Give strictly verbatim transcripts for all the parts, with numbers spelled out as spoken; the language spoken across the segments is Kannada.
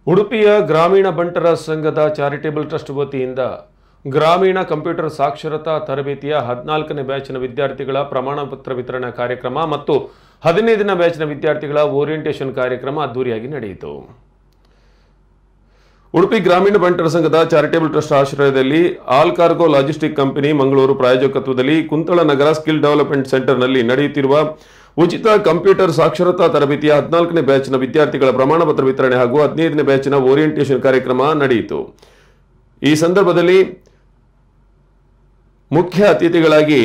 ಉಡುಪಿಯ ಗ್ರಾಮೀಣ ಬಂಟರ ಸಂಘದ ಚಾರಿಟೇಬಲ್ ಟ್ರಸ್ಟ್ ವತಿಯಿಂದ ಗ್ರಾಮೀಣ ಕಂಪ್ಯೂಟರ್ ಸಾಕ್ಷರತಾ ತರಬೇತಿಯ ಹದಿನಾಲ್ಕನೇ ಬ್ಯಾಚ್ನ ವಿದ್ಯಾರ್ಥಿಗಳ ಪ್ರಮಾಣ ಪತ್ರ ವಿತರಣಾ ಕಾರ್ಯಕ್ರಮ ಮತ್ತು ಹದಿನೈದನೇ ಬ್ಯಾಚ್ನ ವಿದ್ಯಾರ್ಥಿಗಳ ಓರಿಯೆಂಟೇಷನ್ ಕಾರ್ಯಕ್ರಮ ಅದ್ದೂರಿಯಾಗಿ ನಡೆಯಿತು. ಉಡುಪಿ ಗ್ರಾಮೀಣ ಬಂಟರ ಸಂಘದ ಚಾರಿಟೇಬಲ್ ಟ್ರಸ್ಟ್ ಆಶ್ರಯದಲ್ಲಿ all cargo logistic company Mangaluru ಪ್ರಾಯೋಜಕತ್ವದಲ್ಲಿ ಕುಂತಳ ನಗರ ಸ್ಕಿಲ್ ಡೆವಲಪ್ಮೆಂಟ್ ಸೆಂಟರ್ನಲ್ಲಿ ನಡೆಯುತ್ತಿರುವ ಉಚಿತ ಕಂಪ್ಯೂಟರ್ ಸಾಕ್ಷರತಾ ತರಬೇತಿಯ ಹದಿನಾಲ್ಕನೇ ಬ್ಯಾಚ್ನ ವಿದ್ಯಾರ್ಥಿಗಳ ಪ್ರಮಾಣ ಪತ್ರ ವಿತರಣೆ ಹಾಗೂ ಹದಿನೈದನೇ ಬ್ಯಾಚ್ನ ಓರಿಯೆಂಟೇಷನ್ ಕಾರ್ಯಕ್ರಮ ನಡೆಯಿತು. ಈ ಸಂದರ್ಭದಲ್ಲಿ ಮುಖ್ಯ ಅತಿಥಿಗಳಾಗಿ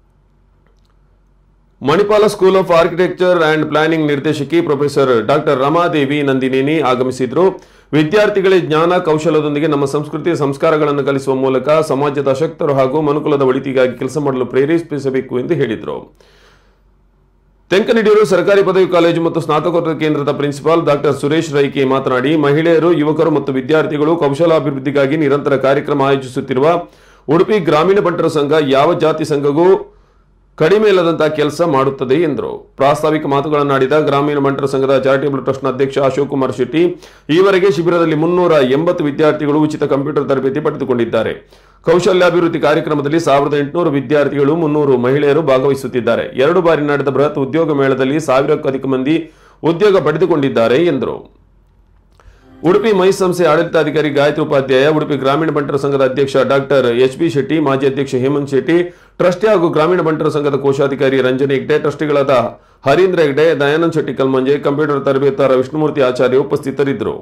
Manipal school of architecture and planning ನಿರ್ದೇಶಕಿ ಪ್ರೊಫೆಸರ್ ಡಾಕ್ಟರ್ ರಮಾದೇವಿ ನಂದಿನೇನಿ ಆಗಮಿಸಿದ್ರು. ವಿದ್ಯಾರ್ಥಿಗಳಿಗೆ ಜ್ಞಾನ ಕೌಶಲದೊಂದಿಗೆ ನಮ್ಮ ಸಂಸ್ಕೃತಿ ಸಂಸ್ಕಾರಗಳನ್ನು ಕಲಿಸುವ ಮೂಲಕ ಸಮಾಜದ ಅಶಕ್ತರು ಹಾಗೂ ಮನುಕುಲದ ಒಳಿತಿಗಾಗಿ ಕೆಲಸ ಮಾಡಲು ಪ್ರೇರೇಪಿಸಬೇಕು ಎಂದು ಹೇಳಿದರು. ತೆಂಕನಡಿಯೂರು ಸರ್ಕಾರಿ ಪದವಿ ಕಾಲೇಜು ಮತ್ತು ಸ್ನಾತಕೋತ್ತರ ಕೇಂದ್ರದ ಪ್ರಿನ್ಸಿಪಾಲ್ ಡಾಕ್ಟರ್ ಸುರೇಶ್ ರೈಕೆ ಮಾತನಾಡಿ, ಮಹಿಳೆಯರು, ಯುವಕರು ಮತ್ತು ವಿದ್ಯಾರ್ಥಿಗಳು ಕೌಶಲಾಭಿವೃದ್ಧಿಗಾಗಿ ನಿರಂತರ ಕಾರ್ಯಕ್ರಮ ಆಯೋಜಿಸುತ್ತಿರುವ ಉಡುಪಿ ಗ್ರಾಮೀಣ ಬಂಟರ ಸಂಘ ಯಾವ ಜಾತಿ ಸಂಘಗೂ ಕಡಿಮೆ ಇಲ್ಲದಂತಹ ಕೆಲಸ ಮಾಡುತ್ತದೆ ಎಂದರು. ಪ್ರಾಸ್ತಾವಿಕ ಮಾತುಗಳನ್ನಾಡಿದ ಗ್ರಾಮೀಣ ಬಂಟರ ಸಂಘದ ಚಾರಿಟೇಬಲ್ ಟ್ರಸ್ಟ್ನ ಅಧ್ಯಕ್ಷ ಅಶೋಕ್ ಕುಮಾರ್ ಶೆಟ್ಟಿ, ಈವರೆಗೆ ಶಿಬಿರದಲ್ಲಿ ಮುನ್ನೂರ ಎಂಬತ್ತು ವಿದ್ಯಾರ್ಥಿಗಳು ಉಚಿತ ಕಂಪ್ಯೂಟರ್ ತರಬೇತಿ ಪಡೆದುಕೊಂಡಿದ್ದಾರೆ. ಕೌಶಲ್ಯಾಭಿವೃದ್ಧಿ ಕಾರ್ಯಕ್ರಮದಲ್ಲಿ ಸಾವಿರದ ಎಂಟುನೂರು ವಿದ್ಯಾರ್ಥಿಗಳು, ಮುನ್ನೂರು ಮಹಿಳೆಯರು ಭಾಗವಹಿಸುತ್ತಿದ್ದಾರೆ. ಎರಡು ಬಾರಿ ನಡೆದ ಬೃಹತ್ ಉದ್ಯೋಗ ಮೇಳದಲ್ಲಿ ಸಾವಿರಕ್ಕೂ ಅಧಿಕ ಮಂದಿ ಉದ್ಯೋಗ ಪಡೆದುಕೊಂಡಿದ್ದಾರೆ ಎಂದರು. ಉಡುಪಿ ಮೈ ಸಂಸ್ಥೆ ಆಡಳಿತಾಧಿಕಾರಿ ಗಾಯತ್ರಿ ಉಪಾಧ್ಯಾಯ, ಉಡುಪಿ ಗ್ರಾಮೀಣ ಬಂಟರ ಸಂಘದ ಅಧ್ಯಕ್ಷ ಡಾಕ್ಟರ್ ಎಚ್ ಬಿ ಶೆಟ್ಟಿ, ಮಾಜಿ ಅಧ್ಯಕ್ಷ ಹೇಮಂತ್ ಶೆಟ್ಟಿ, ಟ್ರಸ್ಟಿ ಹಾಗೂ ಗ್ರಾಮೀಣ ಬಂಟರ ಸಂಘದ ಕೋಶಾಧಿಕಾರಿ ರಂಜನ್ ಹೆಗ್ಡೆ, ಟ್ರಸ್ಟಿಗಳಾದ ಹರೀಂದ್ರ ಹೆಗ್ಡೆ, ದಯಾನಂದ್ ಶೆಟ್ಟಿ ಕಲ್ಮಂಜೆ, ಕಂಪ್ಯೂಟರ್ ತರಬೇತಾರ ವಿಷ್ಣುಮೂರ್ತಿ ಆಚಾರ್ಯ ಉಪಸ್ಥಿತರಿದ್ದರು.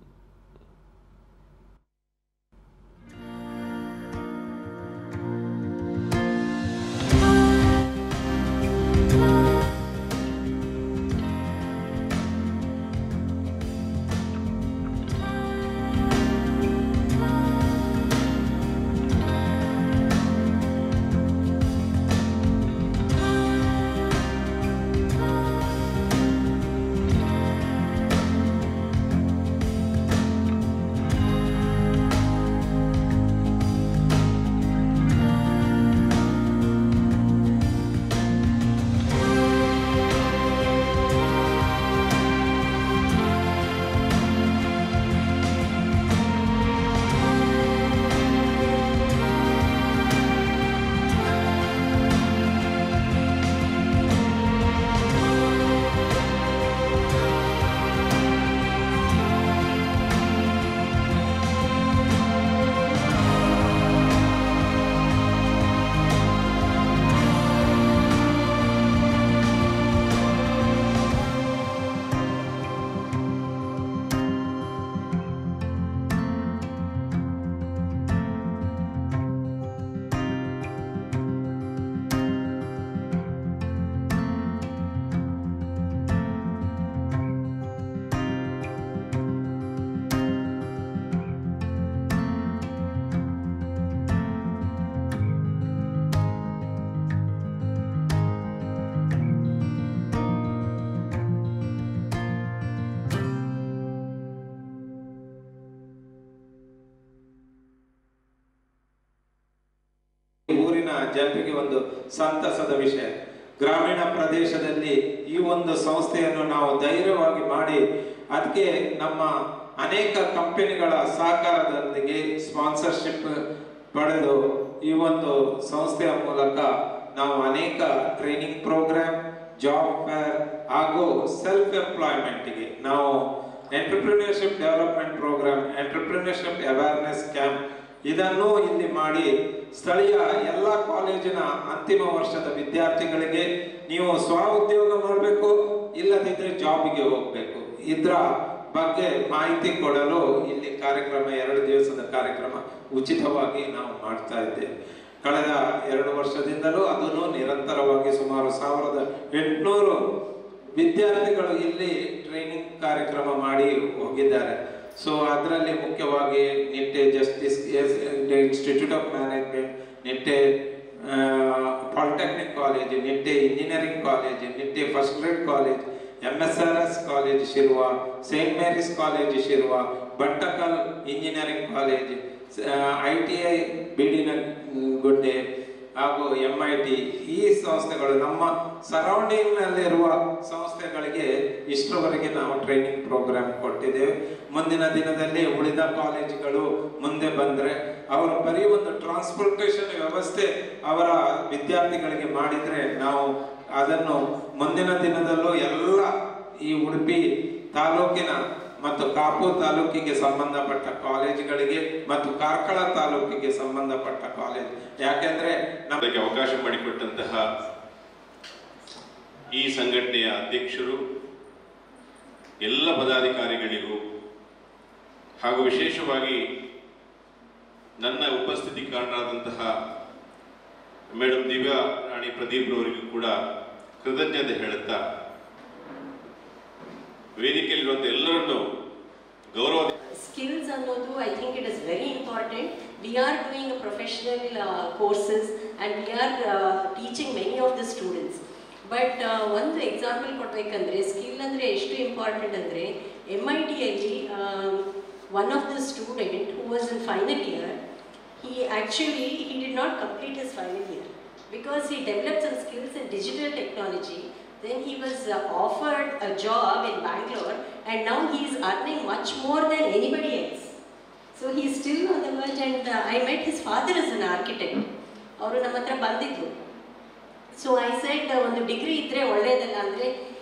ಊರಿನ ಜನರಿಗೆ ಒಂದು ಸಂತಸದ ವಿಷಯ. ಗ್ರಾಮೀಣ ಪ್ರದೇಶದಲ್ಲಿ ಈ ಒಂದು ಸಂಸ್ಥೆಯನ್ನು ನಾವು ಧೈರ್ಯವಾಗಿ ಮಾಡಿ ಅದಕ್ಕೆ ನಮ್ಮ ಅನೇಕ ಕಂಪನಿಗಳ ಸಹಕಾರದೊಂದಿಗೆ ಸ್ಪಾನ್ಸರ್ಶಿಪ್ ಪಡೆದು ಈ ಒಂದು ಸಂಸ್ಥೆಯ ಮೂಲಕ ನಾವು ಅನೇಕ ಟ್ರೈನಿಂಗ್ ಪ್ರೋಗ್ರಾಮ್, ಜಾಬ್ ಫೇರ್ ಹಾಗೂ ಸೆಲ್ಫ್ ಎಂಪ್ಲಾಯ್ಮೆಂಟ್ಗೆ ನಾವು entrepreneurship development program, entrepreneurship awareness camp ಇದನ್ನು ಇಲ್ಲಿ ಮಾಡಿ ಸ್ಥಳೀಯ ಎಲ್ಲ ಕಾಲೇಜಿನ ಅಂತಿಮ ವರ್ಷದ ವಿದ್ಯಾರ್ಥಿಗಳಿಗೆ ನೀವು ಸ್ವ ಉದ್ಯೋಗ ಮಾಡಬೇಕು, ಇಲ್ಲದಿದ್ದರೆ ಜಾಬ್ಗೆ ಹೋಗಬೇಕು, ಇದರ ಬಗ್ಗೆ ಮಾಹಿತಿ ಕೊಡಲು ಇಲ್ಲಿ ಕಾರ್ಯಕ್ರಮ, ಎರಡು ದಿವಸದ ಕಾರ್ಯಕ್ರಮ ಉಚಿತವಾಗಿ ನಾವು ಮಾಡ್ತಾ ಇದ್ದೇವೆ. ಕಳೆದ ಎರಡು ವರ್ಷದಿಂದಲೂ ಅದನ್ನು ನಿರಂತರವಾಗಿ ಸುಮಾರು ಸಾವಿರದ ಎಂಟುನೂರು ವಿದ್ಯಾರ್ಥಿಗಳು ಇಲ್ಲಿ ಟ್ರೈನಿಂಗ್ ಕಾರ್ಯಕ್ರಮ ಮಾಡಿ ಹೋಗಿದ್ದಾರೆ. ಸೊ ಅದರಲ್ಲಿ ಮುಖ್ಯವಾಗಿ Nitte justice institute of management, Nitte polytechnic college, Nitte engineering college, Nitte first grade college, M S R S college Shirva, saint Mary's college Shirva, Bantakal engineering college, I T I Bidinagudde, ಹಾಗೂ ಎಂ ಐ ಟಿ ಈ ಸಂಸ್ಥೆಗಳು ನಮ್ಮ ಸರೌಂಡಿಂಗ್ನಲ್ಲಿರುವ ಸಂಸ್ಥೆಗಳಿಗೆ ಇಷ್ಟರವರೆಗೆ ನಾವು ಟ್ರೈನಿಂಗ್ ಪ್ರೋಗ್ರಾಮ್ ಕೊಟ್ಟಿದ್ದೇವೆ. ಮುಂದಿನ ದಿನದಲ್ಲಿ ಉಳಿದ ಕಾಲೇಜುಗಳು ಮುಂದೆ ಬಂದರೆ ಅವರು ಬರೀ ಒಂದು ಟ್ರಾನ್ಸ್ಪೋರ್ಟೇಷನ್ ವ್ಯವಸ್ಥೆ ಅವರ ವಿದ್ಯಾರ್ಥಿಗಳಿಗೆ ಮಾಡಿದರೆ ನಾವು ಅದನ್ನು ಮುಂದಿನ ದಿನದಲ್ಲೂ ಎಲ್ಲ ಈ ಉಡುಪಿ ತಾಲೂಕಿನ ಮತ್ತು ಕಾಪು ತಾಲೂಕಿಗೆ ಸಂಬಂಧಪಟ್ಟ ಕಾಲೇಜುಗಳಿಗೆ ಮತ್ತು ಕಾರ್ಕಳ ತಾಲೂಕಿಗೆ ಸಂಬಂಧಪಟ್ಟ ಕಾಲೇಜ್, ಯಾಕೆಂದ್ರೆ ನಮಗೆ ಅವಕಾಶ ಮಾಡಿಕೊಟ್ಟಂತಹ ಈ ಸಂಘಟನೆಯ ಅಧ್ಯಕ್ಷರು, ಎಲ್ಲ ಪದಾಧಿಕಾರಿಗಳಿಗೂ ಹಾಗೂ ವಿಶೇಷವಾಗಿ ನನ್ನ ಉಪಸ್ಥಿತಿ ಕಾರಣರಾದಂತಹ ಮೇಡಮ್ ದಿವ್ಯಾ ರಾಣಿ ಪ್ರದೀಪ್ ರವರಿಗೂ ಕೂಡ ಕೃತಜ್ಞತೆ ಹೇಳುತ್ತಾ ವೇದಿಕೆಯಲ್ಲಿರುವಂಥ ಎಲ್ಲರನ್ನು ಗೌರವ. Skills ಅನ್ನೋದು I think it is very important. We are doing a professional uh, courses and we are uh, teaching many of the students. But uh, ಒಂದು ಎಕ್ಸಾಂಪಲ್ ಕೊಡಬೇಕಂದ್ರೆ ಸ್ಕಿಲ್ ಅಂದರೆ ಎಷ್ಟು ಇಂಪಾರ್ಟೆಂಟ್ ಅಂದರೆ ಎಮ್ ಐ ಟಿಯಲ್ಲಿ one of the student who was in final year, he actually he did not complete his final year because he developed some skills in digital technology. Then he was uh, offered a job in Bangalore and now he is earning much more than anybody else. So he is still on the verge and uh, I met his father as an architect. ಅವರು ನಮ್ಮ ಹತ್ರ ಬಂದಿದ್ರು. So I said ಒಂದು ಡಿಗ್ರಿ ಇದ್ದರೆ ಒಳ್ಳೆಯದಲ್ಲ ಅಂದರೆ